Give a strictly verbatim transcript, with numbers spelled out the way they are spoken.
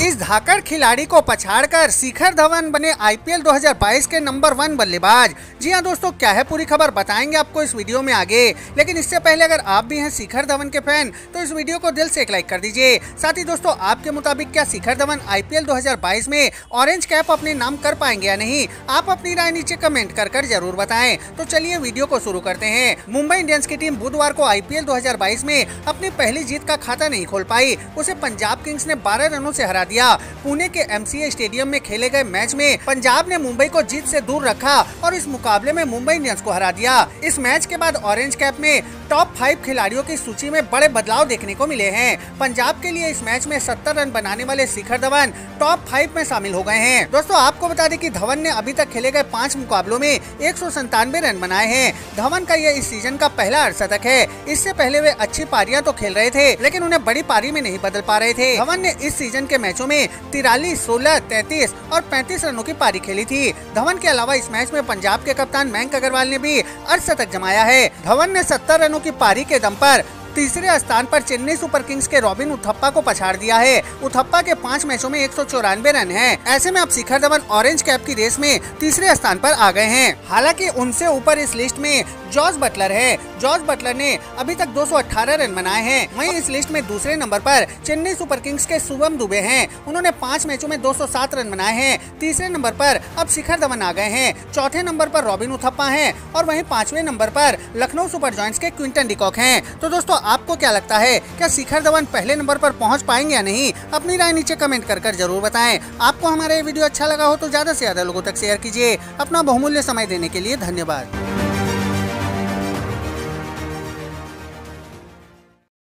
इस धाकड़ खिलाड़ी को पछाड़कर शिखर धवन बने आईपीएल दो हज़ार बाईस के नंबर वन बल्लेबाज। जी हां दोस्तों, क्या है पूरी खबर बताएंगे आपको इस वीडियो में आगे। लेकिन इससे पहले अगर आप भी हैं शिखर धवन के फैन तो इस वीडियो को दिल से एक लाइक कर दीजिए। साथ ही दोस्तों, आपके मुताबिक क्या शिखर धवन आईपीएल दो हज़ार बाईस में ऑरेंज कैप अपने नाम कर पाएंगे या नहीं? आप अपनी राय नीचे कमेंट कर कर जरूर बताएं। तो चलिए वीडियो को शुरू करते हैं। मुंबई इंडियंस की टीम बुधवार को आईपीएल दो हज़ार बाईस में अपनी पहली जीत का खाता नहीं खोल पाई। उसे पंजाब किंग्स ने बारह रनों से हरा दिया। पुणे के एमसीए स्टेडियम में खेले गए मैच में पंजाब ने मुंबई को जीत से दूर रखा और इस मुकाबले में मुंबई इंडियंस को हरा दिया। इस मैच के बाद ऑरेंज कैप में टॉप फाइव खिलाड़ियों की सूची में बड़े बदलाव देखने को मिले हैं। पंजाब के लिए इस मैच में सत्तर रन बनाने वाले शिखर धवन टॉप फाइव में शामिल हो गए हैं। दोस्तों, आपको बता दें कि धवन ने अभी तक खेले गए पांच मुकाबलों में एक सौ संतानवे रन बनाए हैं। धवन का यह इस सीजन का पहला अर्धशतक है। इससे पहले वे अच्छी पारियां तो खेल रहे थे, लेकिन उन्हें बड़ी पारी में नहीं बदल पा रहे थे। धवन ने इस सीजन के मैचों में तिरालीस, सोलह, तैंतीस और पैंतीस रनों की पारी खेली थी। धवन के अलावा इस मैच में पंजाब के कप्तान मयंक अग्रवाल ने भी अर्धशतक जमाया है। धवन ने सत्तर रनों की पारी के दम पर तीसरे स्थान पर चेन्नई सुपर किंग्स के रॉबिन उथप्पा को पछाड़ दिया है। उथप्पा के पांच मैचों में एक सौ चौरानवे रन हैं। ऐसे में अब शिखर धवन ऑरेंज कैप की रेस में तीसरे स्थान पर आ गए हैं। हालांकि उनसे ऊपर इस लिस्ट में जॉस बटलर है। जॉस बटलर ने अभी तक दो सौ अठारह रन बनाए हैं। वहीं इस लिस्ट में दूसरे नंबर पर चेन्नई सुपर किंग्स के शुभम दुबे हैं। उन्होंने पांच मैचों में दो सौ सात रन बनाए हैं। तीसरे नंबर पर अब शिखर धवन आ गए हैं। चौथे नंबर पर रॉबिन उथप्पा हैं और वहीं पांचवें नंबर पर लखनऊ सुपर जॉयंट्स के क्विंटन डिकॉक हैं। तो दोस्तों, आपको क्या लगता है, क्या शिखर धवन पहले नंबर पर पहुंच पाएंगे या नहीं? अपनी राय नीचे कमेंट कर कर जरूर बताएं। आपको हमारा ये वीडियो अच्छा लगा हो तो ज्यादा से ज्यादा लोगों तक शेयर कीजिए। अपना बहुमूल्य समय देने के लिए धन्यवाद।